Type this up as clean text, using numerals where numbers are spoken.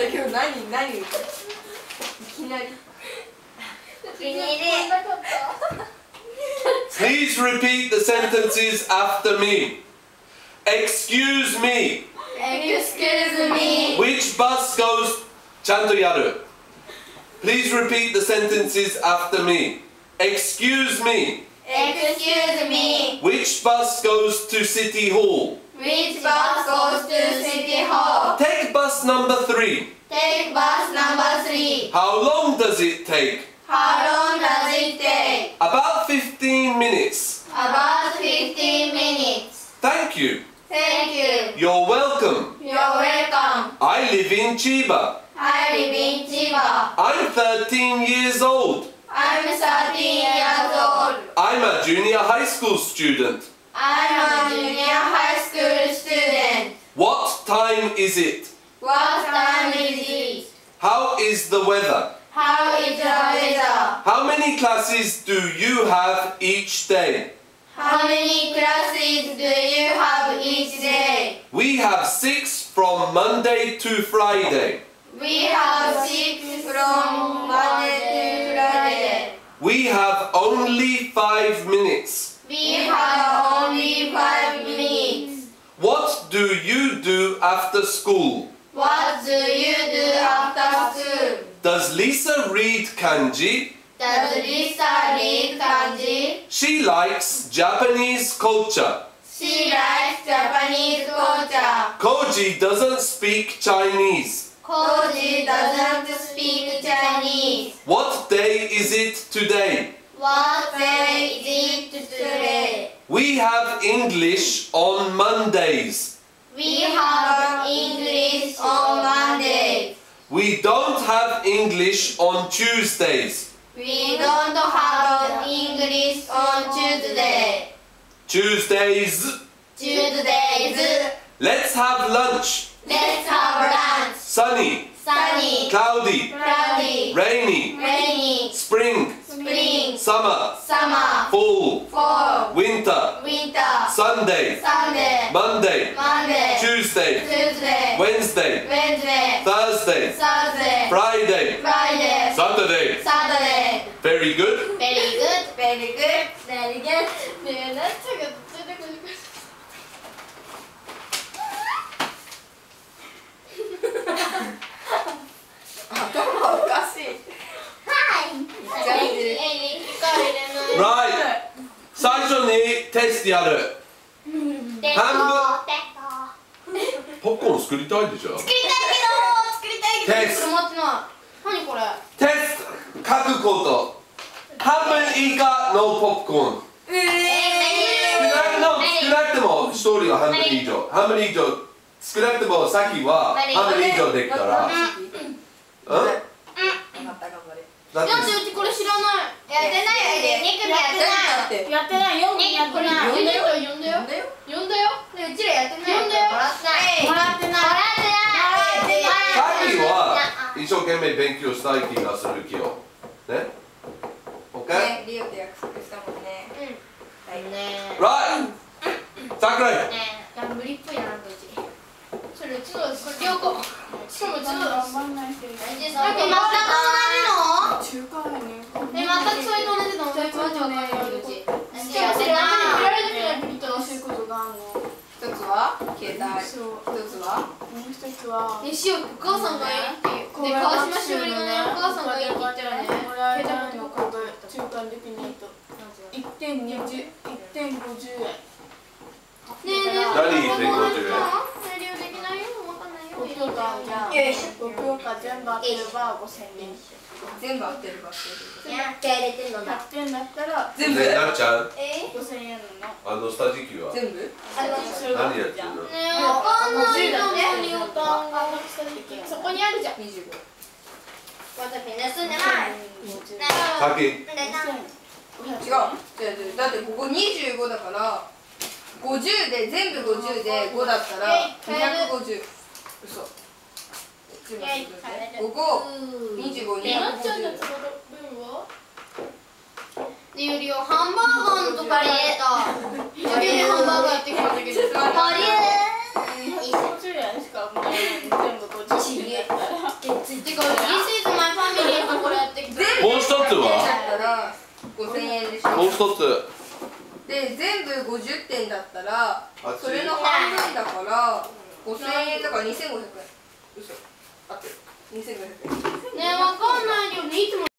だけど何いきなり。 Please repeat the sentences after me. Excuse me. Excuse me. Which bus goes? ちゃんとやる。Please repeat the sentences after me. Excuse me. Excuse me. Which bus goes to City Hall? Which bus goes to City Hall? Take bus number 3. Take bus number 3. How long does it take? How long does it take? About 15 minutes. About 15 minutes. Thank you. Thank you. You're welcome. You're welcome. I live in Chiba. I live in Chiba. I'm 13 years old. I'm 13 years old. I'm a junior high school student. I'm a junior high school student. What time is it? What time is it? How is the weather? How is the weather? How many classes do you have each day? How many classes do you have each day? We have 6 from Monday to Friday. We have 6 from Monday to Friday. We have only 5 minutes. We have only 5 minutes. What do you do after school? What do you do after school? Does Lisa read kanji? Does Lisa read kanji? She likes Japanese culture. She likes Japanese culture. Koji doesn't speak Chinese. Koji doesn't speak Chinese. What day is it today? What day is it today? We have English on Mondays. We have English on Monday. We don't have English on Tuesdays. We don't have English on Tuesday. Tuesdays. Tuesdays. Let's have lunch. Let's have lunch. Sunny, Sunny. cloudy, Cloudy. rainy, Rainy. spring, Spring. summer, Summer. fall, Fall. winter, Winter. Sunday, Sunday. Monday, Monday. Tuesday, Tuesday. Wednesday, Wednesday. Thursday, Thursday. Friday, Friday. Saturday. Saturday. Very good. Very good. Very good. Very good. ねえ、なっちゃんが出てくる。 頭おかしい。 Right. 最初にテストやる。半分。ポップコーン作りたいでしょ。 作りたいけど。これ待ってない。何これ。 テスト書くこと。半分以下のポップコーン。少なくても一人は半分以上。半分以上。少なくても先は半分以上できたら。 だってうちこれ知らない。やってないよ。ニクやってない。やってない。呼んだよ。呼んだよ。でうちらやってない。呼んだよ。もらってない。 さっきは一生懸命勉強したい気がするけど。ね。OK？ ね、リオと約束したもんね。 Right。桜井。 ギャンブリっぽいななんかうち。それうちの両個。しかもうちの。なんか全く同じの？ 中華麺ね。 全くそれと同じの。マジわかんないうち。しかもそれは振られたくないとそういうことがあるの。 一つは携帯。一つは。 もう一つは。ね、しお、お母さんがいいっていう。で、川島しおりがね、お母さんがいいって言ったらね。 もらえないのこと中間できないと。1点50円。 ねえねえ、 何1.50円？ 利用できないよ、わかんないよ。 5教科じゃん。5教科全部合ってれば5000円。 全部合ってるかっていう。 やって入れてんのだ。 100点だったら全部。 ね、なっちゃん。 5000円なの。 スタジキは。 全部。 何やってるの？ ねえ、わかんないのね、リオタンが。そこにあるじゃん。 25。 私盗んでない。 さっき。 違う。だってここ25だから50で全部50で5だったら250。嘘。ここ25、 で、なっちゃんたちの分は？で、よりをハンバーガーのとこに入れた。よりハンバーガーやってきたんだけど。 50円しかもらえない。全部50円だったら。 てか、This is my family とこれやってきた。 もう一つはだったら5000円でしょ。 もう一つ。 で全部50点だったらそれの半分だから5000円だから2500円。嘘合ってる。2500円。 ねえ、わかんないよね、いつも